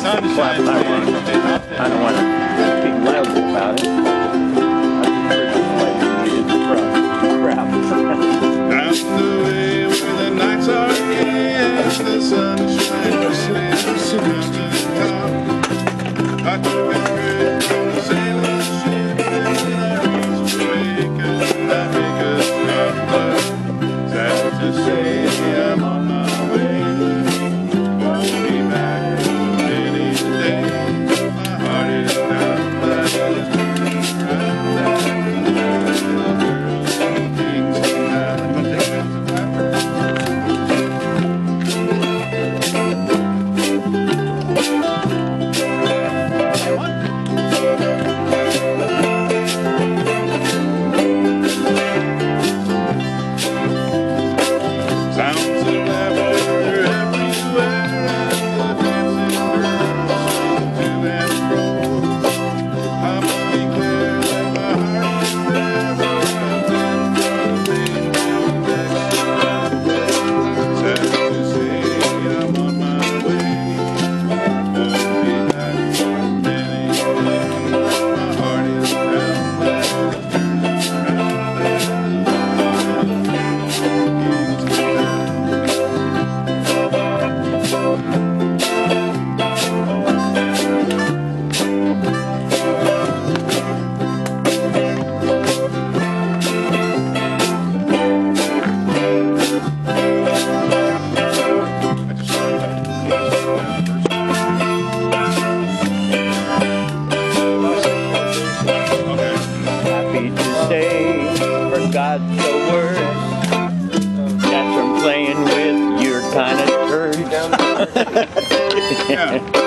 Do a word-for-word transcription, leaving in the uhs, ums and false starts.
clap my hand. I don't want to speak loudly about it. Crap. Down the way where the nights are gay and the sun shines mountain top. I took a trip from the sailing ship and I reached Jamaica and I make a stop. But sad to say I'm on my way. Won't be back any day. My heart is down, but I just turn around. That little girl thinks tonight. Sounds of laughter everywhere and the dancing girls sing to and fro. I must be careful that my heart is there, though I've been running next to sad to say I'm on my way. Won't be back for many days. My heart is down, but I just turn around and Happy to say, forgot the words. That's from playing with your kind of turds. yeah.